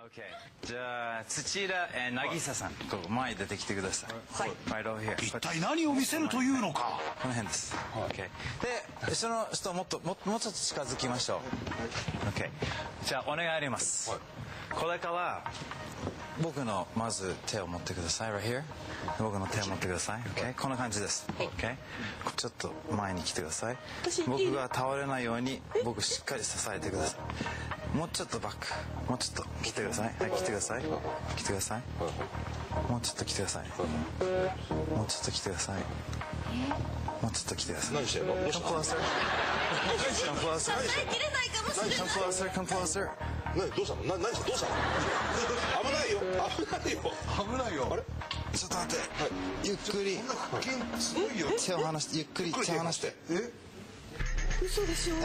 OK。じゃあ土浦渚さん、ここ前に出てきてください。はい。Right over here。 一体何を見せるというのか。 この辺です。OK。で、その人もうちょっと近づきましょう。OK。じゃあお願いあります。これから僕のまず手を持ってください。Right here。僕の手を持ってください。OK。こんな感じです。OK。ちょっと前に来てください。僕が倒れないように僕しっかり支えてください。もうちょっとバック。もうちょっと来てください。はい、来てください。来てください。もうちょっと来てください。もうちょっと来てください。もうちょっと来てください。 何してんの？どうした？ Come closer. Come closer. 切れないかもしれない。 Come closer. Come closer. 何どうしたの？どうしたの？危ないよ。危ないよ。あれ？ ちょっと待って。ゆっくり。 すごいよ。 手を離して、ゆっくり手を離して。 嘘でしょ。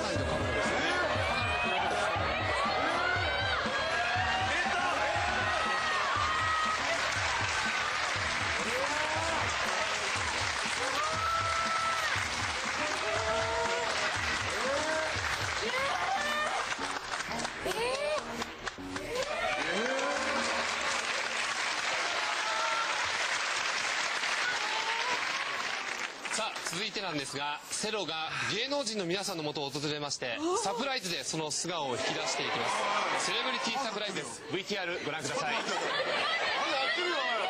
さあ続いてなんですが、セロが芸能人の皆さんの元を訪れまして、サプライズでその素顔を引き出していきます。セレブリティサプライズです。 VTR ご覧ください。